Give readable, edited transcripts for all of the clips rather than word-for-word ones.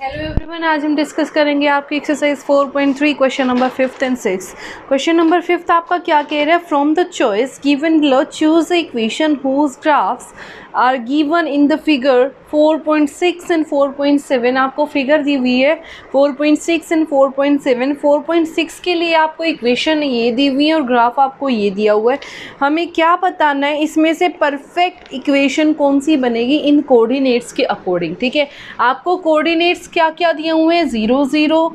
Hello everyone, आज हम discuss करेंगे आपकी exercise 4.3 question number 5th and 6th। Question number 5th आपका क्या कह रहा है, from the choice given below choose the equation whose graphs are given in the figure 4.6 and 4.7। आपको फिगर दी हुई है 4.6 एंड 4.7। 4.6 के लिए आपको इक्वेशन ये दी हुई है और ग्राफ आपको ये दिया हुआ है। हमें क्या बताना है, इसमें से परफेक्ट इक्वेशन कौन सी बनेगी इन कोऑर्डिनेट्स के अकॉर्डिंग। ठीक है, आपको कोऑर्डिनेट्स क्या क्या दिए हुए हैं, 0 0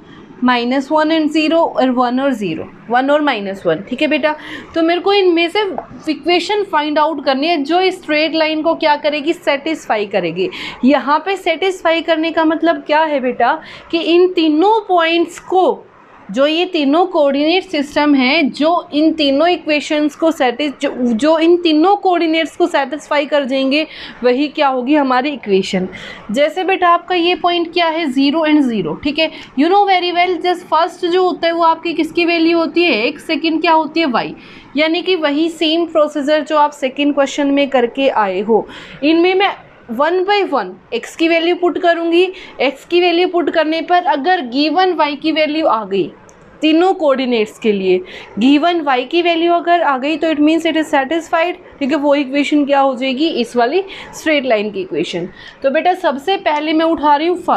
-1 एंड 0 और 1 और 0, 1 और -1। ठीक है बेटा, तो मेरे को इनमें से इक्वेशन फाइंड आउट करनी है जो इस स्ट्रेट लाइन को क्या करेगी, सेटिस्फाई करेगी। यहाँ पे सेटिस्फाई करने का मतलब क्या है बेटा, कि इन तीनों पॉइंट्स को, जो ये तीनों कोऑर्डिनेट सिस्टम है, जो इन तीनों इक्वेशंस को जो इन तीनों कोऑर्डिनेट्स को सेटिस्फाई कर देंगे, वही क्या होगी हमारी इक्वेशन। जैसे बेटा आपका ये पॉइंट क्या है, 0 एंड 0। ठीक है, you know very well, just first जो होता है वो आपकी किसकी वैल्यू होती है, x, सेकेंड क्या होती है, y। यानी कि वही सेम प्रोसीजर जो आप सेकेंड क्वेश्चन में करके आए हो, इनमें मैं 1 बाई 1 x की वैल्यू पुट करूंगी। x की वैल्यू पुट करने पर अगर गिवन y की वैल्यू आ गई, तीनों कोऑर्डिनेट्स के लिए गिवन y की वैल्यू अगर आ गई, तो it means it is satisfied. ठीक है, वो इक्वेशन क्या हो जाएगी, इस वाली स्ट्रेट लाइन की इक्वेशन। तो बेटा सबसे पहले मैं उठा रही हूँ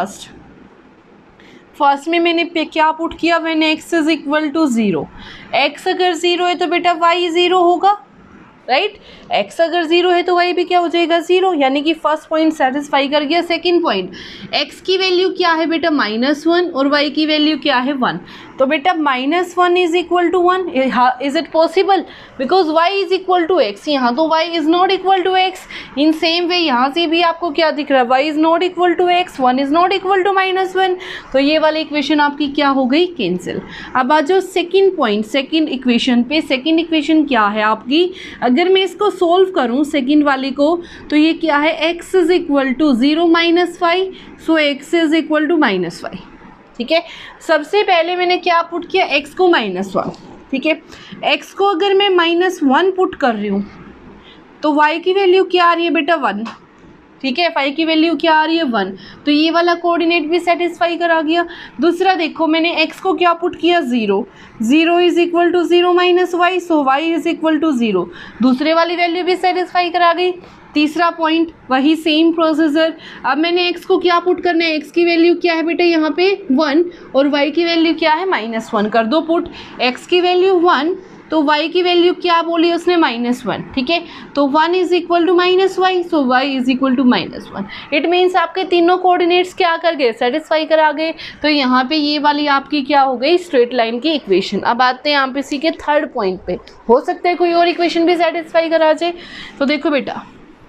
फर्स्ट में मैंने क्या पुट किया, मैंने x is equal to 0। x अगर 0 है तो बेटा y 0 होगा, राइट। x अगर 0 है तो y भी क्या हो जाएगा, 0। यानी कि फर्स्ट पॉइंट सेटिस्फाई कर गया। सेकंड पॉइंट, x की वैल्यू क्या है बेटा, -1 और y की वैल्यू क्या है, 1। तो बेटा -1 is equal to 1, is it possible, because y is equal to x। यहाँ तो y is not equal to x। In same way यहाँ से भी आपको क्या दिख रहा है, y is not equal to x, 1 is not equal to -1। तो ये वाली इक्वेशन आपकी क्या हो गई, कैंसिल। अब आ जाओ सेकेंड पॉइंट, सेकेंड इक्वेशन पे। सेकेंड इक्वेशन क्या है आपकी, अगर मैं इसको सोल्व करूं सेकेंड वाली को, तो ये क्या है, x is equal to 0 -5, so x is equal to -5। ठीक है, सबसे पहले मैंने क्या पुट किया, x को -1। ठीक है, x को अगर मैं -1 पुट कर रही हूँ तो y की वैल्यू क्या आ रही है बेटा, 1। ठीक है, y की वैल्यू क्या आ रही है, 1। तो ये वाला कोऑर्डिनेट भी सेटिस्फाई करा गया। दूसरा देखो, मैंने x को क्या पुट किया, 0 is equal to 0 -y, so y is equal to 0। दूसरे वाली वैल्यू भी सेटिस्फाई करा गई। तीसरा पॉइंट, वही सेम प्रोसीजर। अब मैंने x को क्या पुट करना है, x की वैल्यू क्या है बेटा यहाँ पे 1 और y की वैल्यू क्या है, -1 कर दो पुट। x की वैल्यू 1 तो y की वैल्यू क्या बोली उसने, -1। ठीक है, तो 1 is equal to -y, so y is equal to -1। It means आपके तीनों कोऑर्डिनेट्स क्या कर गए, सेटिस्फाई करा गए। तो यहाँ पे ये वाली आपकी क्या हो गई, स्ट्रेट लाइन की इक्वेशन। अब आते हैं यहाँ पे इसी के थर्ड पॉइंट पे, हो सकता है कोई और इक्वेशन भी सेटिस्फाई करा जाए। तो देखो बेटा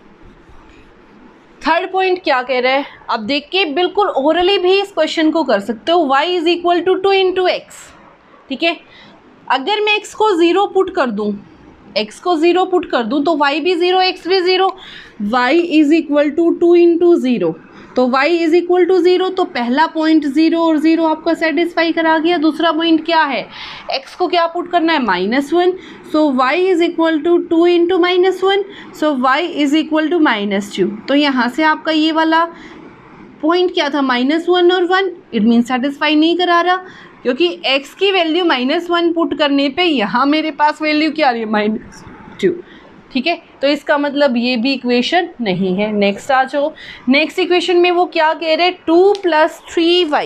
थर्ड पॉइंट क्या कह रहा है, अब देख के बिल्कुल ओरली भी इस क्वेश्चन को कर सकते हो। y is equal to 2 into x. ठीक है, अगर मैं x को 0 पुट कर दूं, x को 0 पुट कर दूं तो y भी 0, x भी 0। y is equal to 2 into 0, तो y इज इक्वल टू 0। तो पहला पॉइंट 0 और 0 आपका सेटिस्फाई करा गया। दूसरा पॉइंट क्या है, x को क्या पुट करना है, -1, so y is equal to 2 into -1, so y is equal to -2। तो यहाँ से आपका ये वाला पॉइंट क्या था, -1 और 1, इट मीन सेटिस्फाई नहीं करा रहा, क्योंकि x की वैल्यू -1 पुट करने पे यहाँ मेरे पास वैल्यू क्या आ रही है, -2। ठीक है, तो इसका मतलब ये भी इक्वेशन नहीं है। नेक्स्ट आ जाओ, नेक्स्ट इक्वेशन में वो क्या कह रहे हैं, 2 + 3y।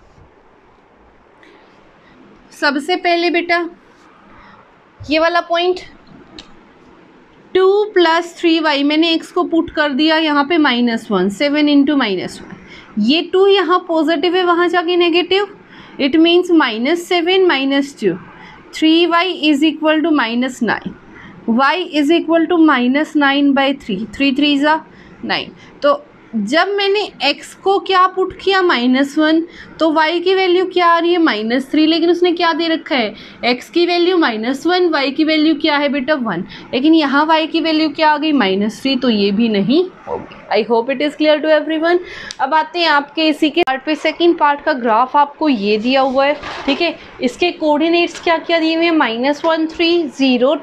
सबसे पहले बेटा ये वाला पॉइंट 2 + 3y, मैंने x को पुट कर दिया यहाँ पे -1, 7 इंटू -1। ये 2 यहाँ पॉजिटिव है, वहाँ जाके negative, it means -7 -2, 3y is equal to -9, y is equal to -9/3, 3 3 ज़ा 9। तो जब मैंने x को क्या पुट किया, -1, तो y की वैल्यू क्या आ रही है, -3। लेकिन उसने क्या दे रखा है, x की वैल्यू -1, y की वैल्यू क्या है बेटा, 1। लेकिन यहाँ y की वैल्यू क्या आ गई, -3, तो ये भी नहीं होगी। I hope it is clear to everyone. अब आते हैं आपके इसी के पार्ट पे। सेकंड पार्ट का ग्राफ आपको ये दिया हुआ है। ठीक है, इसके कोऑर्डिनेट्स क्या क्या दिए हुए हैं, -1 3 0 2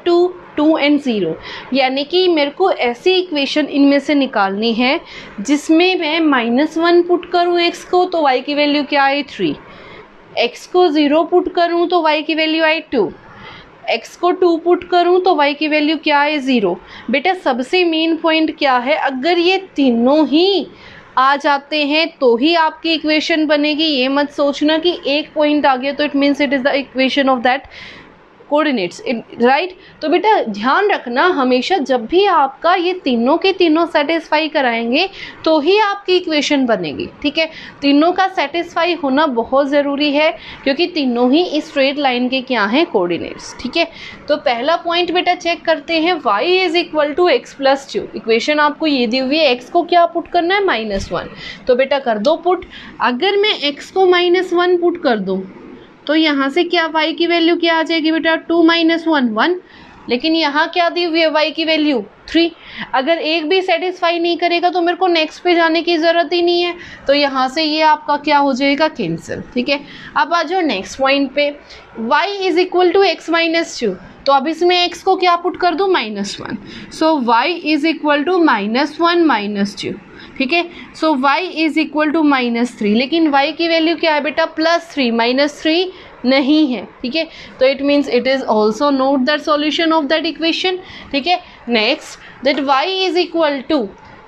2 and 0, यानी कि मेरे को ऐसी इक्वेशन इनमें से निकालनी है जिसमें मैं -1 पुट करूँ x को तो y की वैल्यू क्या है 3, x को 0 पुट करूँ तो y की वैल्यू आई 2, x को 2 पुट करूँ तो y की वैल्यू क्या है 0। बेटा सबसे मेन पॉइंट क्या है, अगर ये तीनों ही आ जाते हैं तो ही आपकी इक्वेशन बनेगी। ये मत सोचना कि एक पॉइंट आ गया तो it means it is the equation of that coordinates, right. तो बेटा ध्यान रखना हमेशा जब भी आपका ये तीनों के तीनों सेटिस्फाई कराएंगे तो ही आपकी इक्वेशन बनेगी, ठीक है। तीनों का सेटिस्फाई होना बहुत ज़रूरी है क्योंकि तीनों ही इस स्ट्रेट लाइन के क्या हैं कोऑर्डिनेट्स, ठीक है। तो पहला पॉइंट बेटा चेक करते हैं, y is equal to x plus 2। Equation आपको ये दी हुई है, x को क्या पुट करना है -1, तो बेटा कर दो पुट। अगर मैं x को -1 पुट कर दूँ तो यहाँ से क्या y की वैल्यू क्या आ जाएगी बेटा 2 - 1 1, लेकिन यहाँ क्या दी हुई है y की वैल्यू 3। अगर एक भी सेटिस्फाई नहीं करेगा तो मेरे को नेक्स्ट पे जाने की ज़रूरत ही नहीं है, तो यहाँ से ये आपका क्या हो जाएगा कैंसिल, ठीक है। अब आ जाओ नेक्स्ट पॉइंट पे, y is equal to x minus 2, तो अब इसमें x को क्या पुट कर दूँ -1, so y is equal to -1 - 2, ठीक है। So y is equal to -3, लेकिन y की वैल्यू क्या है बेटा +3, -3 नहीं है, ठीक है। तो it means it is also not that solution of that equation, ठीक है। Next that y is equal to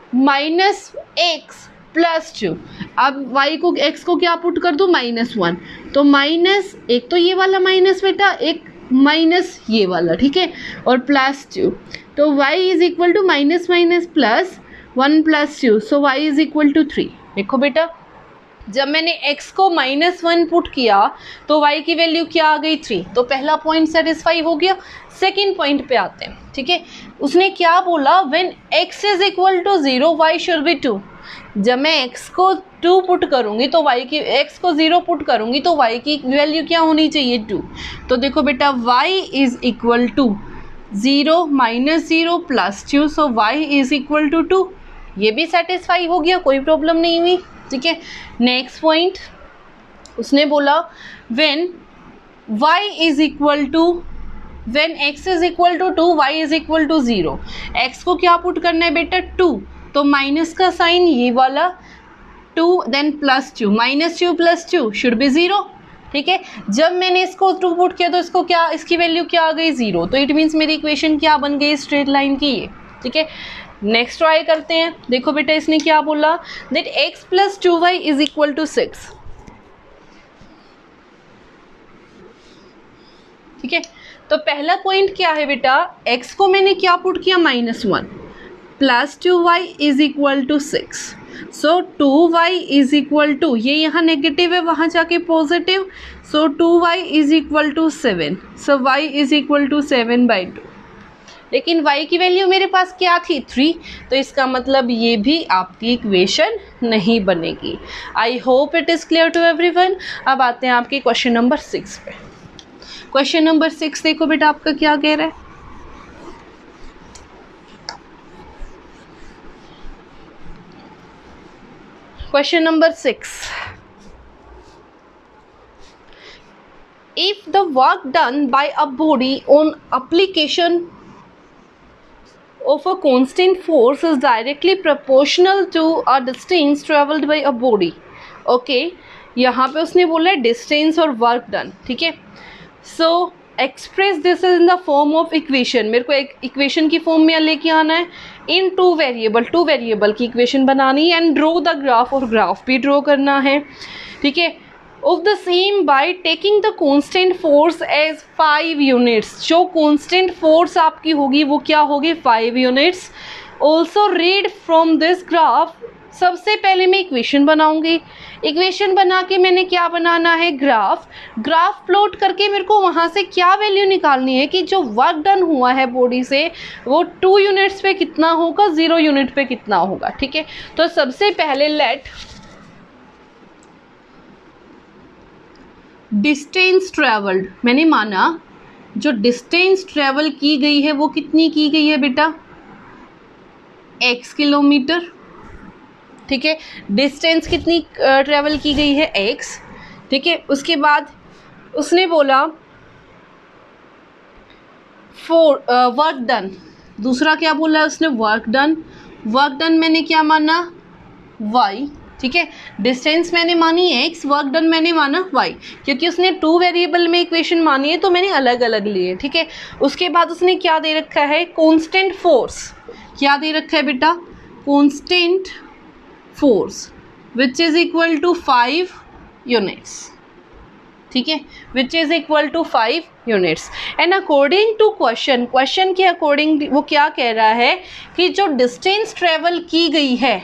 -x + 2, अब y को x को क्या पुट कर दूँ -1, तो माइनस एक तो ये वाला माइनस बेटा, एक माइनस ये वाला, ठीक है, और +2, तो y is equal to minus plus 1 + 2, so y is equal to 3। देखो बेटा जब मैंने x को -1 पुट किया तो y की वैल्यू क्या आ गई 3, तो पहला पॉइंट सेटिस्फाई हो गया। सेकंड पॉइंट पे आते हैं, ठीक है। उसने क्या बोला, when x is equal to 0 y should be 2। जब मैं x को 2 पुट करूंगी तो y की, x को 0 पुट करूंगी तो y की वैल्यू क्या होनी चाहिए 2। तो देखो बेटा y is equal to 0 - 0 + 2, so y is equal to 2। ये भी सेटिस्फाई हो गया, कोई प्रॉब्लम नहीं हुई, ठीक है। नेक्स्ट पॉइंट उसने बोला when y is equal to, when x is equal to 2 y is equal to 0। x को क्या पुट करना है बेटा 2, तो माइनस का साइन ये वाला 2 देन +2, -2 + 2 शुड बी 0, ठीक है। जब मैंने इसको 2 पुट किया तो इसको क्या, इसकी वैल्यू क्या आ गई 0, तो इट मीन्स मेरी इक्वेशन क्या बन गई स्ट्रेट लाइन की ये, ठीक है। नेक्स्ट ट्राई करते हैं। देखो बेटा इसने क्या बोला, that x + 2y is equal to 6, ठीक है। तो पहला पॉइंट क्या है बेटा, x को मैंने क्या पुट किया -1 + 2y is equal to 6, so 2y is equal to, ये यहाँ नेगेटिव है वहाँ जाके positive, so 2y is equal to 7, so y is equal to 7/2। लेकिन y की वैल्यू मेरे पास क्या थी 3, तो इसका मतलब ये भी आपकी इक्वेशन नहीं बनेगी। I hope it is clear to everyone. अब आते हैं आपके क्वेश्चन नंबर 6 पे। क्वेश्चन नंबर 6 देखो बेटा आपका क्या कह रहा है, question number 6, if the work done by a body on application of a constant force is directly proportional to a distance traveled by a body, okay, यहाँ पे उसने बोला है डिस्टेंस और वर्क डन, ठीक है। So express this is in the form of equation, मेरे को एक इक्वेशन की फॉर्म में लेके आना है इन टू वेरिएबल की इक्वेशन बनानी है, एंड ड्रॉ द ग्राफ, और ग्राफ भी ड्रॉ करना है, ठीक है, of the same by taking the constant force as 5 units. जो कांस्टेंट फोर्स आपकी होगी वो क्या होगी 5 units. Also read from this graph, सबसे पहले मैं इक्वेशन बनाऊंगी, इक्वेशन बना के मैंने क्या बनाना है ग्राफ प्लॉट करके मेरे को वहाँ से क्या वैल्यू निकालनी है कि जो वर्क डन हुआ है बॉडी से वो 2 यूनिट्स पे कितना होगा, 0 यूनिट पे कितना होगा, ठीक है। तो सबसे पहले लेट डिस्टेंस ट्रेवल्ड, मैंने माना जो डिस्टेंस ट्रेवल की गई है वो कितनी की गई है बेटा x किलोमीटर, ठीक है। डिस्टेंस कितनी ट्रेवल की गई है x, ठीक है। उसके बाद उसने बोला वर्क डन, दूसरा क्या बोला है उसने, वर्क डन। वर्क डन मैंने क्या माना, y, ठीक है। डिस्टेंस मैंने मानी x, वर्क डन मैंने माना y, क्योंकि उसने 2 वेरिएबल में इक्वेशन मानी है तो मैंने अलग अलग लिए, ठीक है। उसके बाद उसने क्या दे रखा है, कांस्टेंट फोर्स। क्या दे रखा है बेटा, constant force which is equal to 5 units, ठीक है, which is equal to 5 units. And according to question के अकॉर्डिंग वो क्या कह रहा है कि जो डिस्टेंस ट्रेवल की गई है,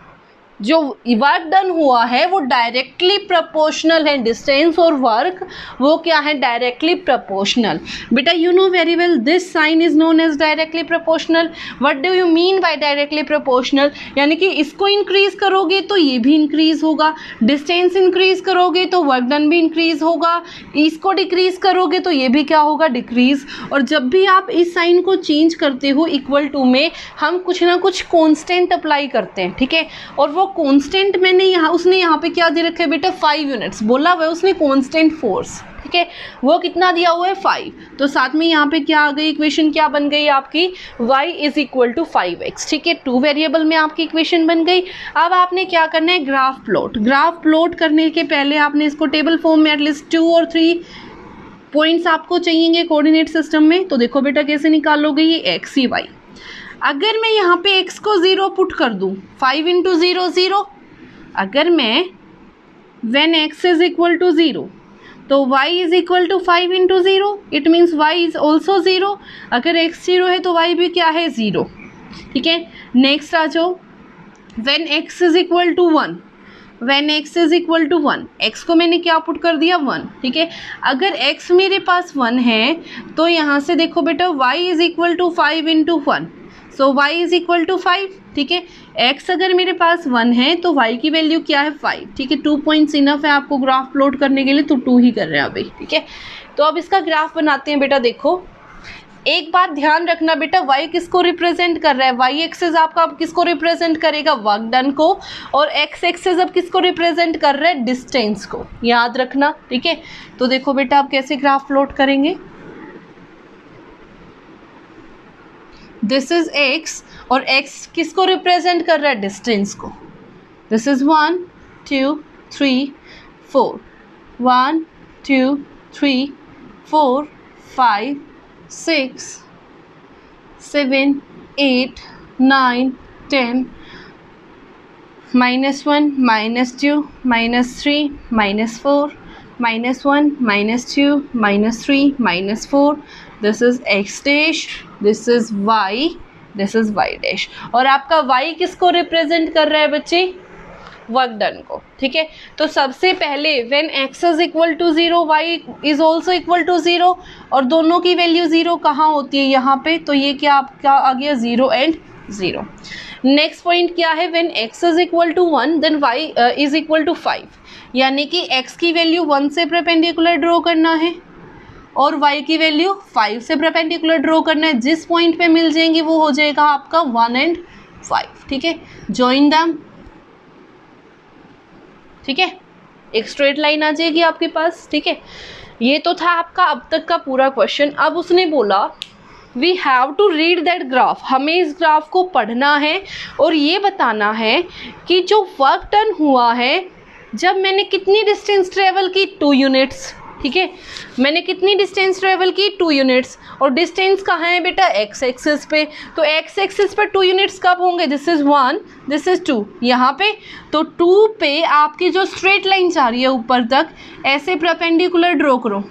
जो वर्क डन हुआ है वो डायरेक्टली प्रोपोर्शनल है, डिस्टेंस और वर्क वो क्या है, डायरेक्टली प्रोपोर्शनल। बेटा you know very well this sign is known as directly proportional. What do you mean by directly proportional, यानी कि इसको इंक्रीज करोगे तो ये भी इंक्रीज होगा, डिस्टेंस इंक्रीज करोगे तो वर्क डन भी इंक्रीज होगा, इसको डिक्रीज करोगे तो ये भी क्या होगा, डिक्रीज। और जब भी आप इस साइन को चेंज करते हो इक्वल टू में, हम कुछ ना कुछ कॉन्स्टेंट अप्लाई करते हैं, ठीक है। और वो कांस्टेंट मैंने उसने यहाँ पे क्या दे रखा है बेटा, 5 यूनिट्स बोला हुआ है उसने, कांस्टेंट फोर्स, ठीक है। वो कितना दिया हुआ है, 5। तो साथ में यहाँ पे क्या आ गई, इक्वेशन क्या बन गई आपकी, y is equal to 5x, ठीक है। 2 वेरिएबल में आपकी इक्वेशन बन गई। अब आपने क्या करना है, ग्राफ प्लॉट। ग्राफ प्लॉट करने के पहले आपने इसको टेबल फॉर्म में एटलीस्ट 2 और 3 पॉइंट्स आपको चाहिए कोऑर्डिनेट सिस्टम में। तो देखो बेटा कैसे निकालोगे, ये x ही y। अगर मैं यहाँ पे x को 0 पुट कर दूँ, 5 इंटू 0 0। अगर मैं when x is equal to 0 तो y is equal to 5 into 0, it means y is also 0। अगर x 0 है तो y भी क्या है, 0, ठीक है। नेक्स्ट आ जाओ, when x is equal to 1, when x is equal to 1, x को मैंने क्या पुट कर दिया, 1, ठीक है। अगर x मेरे पास 1 है तो यहाँ से देखो बेटा y is equal to 5 into 1, so y is equal to 5, ठीक है। x अगर मेरे पास 1 है तो y की वैल्यू क्या है, 5, ठीक है। 2 पॉइंट्स इनफ है आपको ग्राफ प्लॉट करने के लिए, तो 2 ही कर रहे हैं अभी, ठीक है। तो अब इसका ग्राफ बनाते हैं बेटा। देखो एक बात ध्यान रखना बेटा, y किसको रिप्रेजेंट कर रहा है, y एक्सिस आपका अब किसको रिप्रेजेंट करेगा, वर्क डन को, और x एक्सिस अब किसको रिप्रेजेंट कर रहा है, डिस्टेंस को, याद रखना, ठीक है। तो देखो बेटा आप कैसे ग्राफ प्लॉट करेंगे, दिस इज x और x किसको रिप्रेजेंट कर रहा है, डिस्टेंस को। This is 1 2 3 4, 1 2 3 4 5 6 7 8 9 10, -1 -2 -3 -4 -1 -2 -3 -4, this is x dash, this is y, this is y dash. और आपका y किसको रिप्रेजेंट कर रहा है बच्चे, वर्क डन को, ठीक है। तो सबसे पहले when x is equal to 0 y is also equal to 0, और दोनों की वैल्यू 0 कहाँ होती है, यहाँ पे। तो ये क्या आपका आ गया, 0 एंड 0। नेक्स्ट पॉइंट क्या है, when x is equal to 1 then y is equal to 5, यानी कि x की वैल्यू 1 से परपेंडिकुलर ड्रॉ करना है और y की वैल्यू 5 से परपेंडिकुलर ड्रॉ करना है। जिस पॉइंट पे मिल जाएंगे वो हो जाएगा आपका 1 एंड 5, ठीक है। जॉइन दैम, ठीक है, एक स्ट्रेट लाइन आ जाएगी आपके पास, ठीक है। ये तो था आपका अब तक का पूरा क्वेश्चन। अब उसने बोला we have to read that graph, हमें इस ग्राफ को पढ़ना है और ये बताना है कि जो वर्क डन हुआ है जब मैंने कितनी डिस्टेंस ट्रेवल की, 2 यूनिट्स, ठीक है। मैंने कितनी डिस्टेंस ट्रेवल की, 2 यूनिट्स, और डिस्टेंस कहाँ है बेटा, x एक्सिस पे। तो x एक्सिस पर 2 यूनिट्स कब होंगे, दिस इज 1, दिस इज 2, यहाँ पे। तो 2 पे आपकी जो स्ट्रेट लाइन जा रही है ऊपर तक, ऐसे परपेंडिकुलर ड्रॉ करो,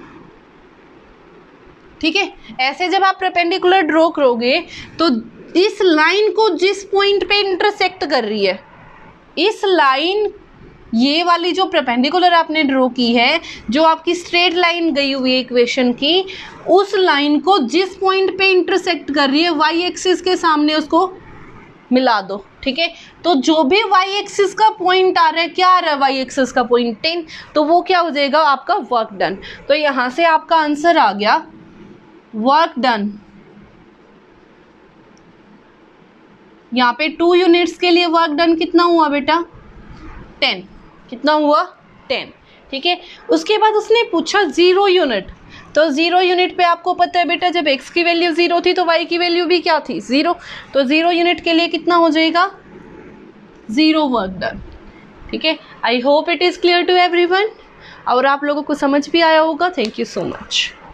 ठीक है। ऐसे जब आप परपेंडिकुलर ड्रॉ करोगे तो इस लाइन को जिस पॉइंट पे इंटरसेक्ट कर रही है, इस लाइन, ये वाली जो परपेंडिकुलर आपने ड्रॉ की है, जो आपकी स्ट्रेट लाइन गई हुई है इक्वेशन की, उस लाइन को जिस पॉइंट पे इंटरसेक्ट कर रही है y एक्सिस के सामने उसको मिला दो, ठीक है। तो जो भी y एक्सिस का पॉइंट आ रहा है, क्या आ रहा है y एक्सिस का पॉइंट 10, तो वो क्या हो जाएगा आपका वर्क डन। तो यहाँ से आपका आंसर आ गया वर्क डन। यहाँ पे 2 यूनिट्स के लिए वर्क डन कितना हुआ बेटा, 10, कितना हुआ, 10, ठीक है। उसके बाद उसने पूछा 0 यूनिट, तो 0 यूनिट पे आपको पता है बेटा जब x की वैल्यू 0 थी तो y की वैल्यू भी क्या थी 0, तो 0 यूनिट के लिए कितना हो जाएगा 0 वर्क डन। ठीक है, I hope it is clear to everyone और आप लोगों को समझ भी आया होगा। Thank you so much.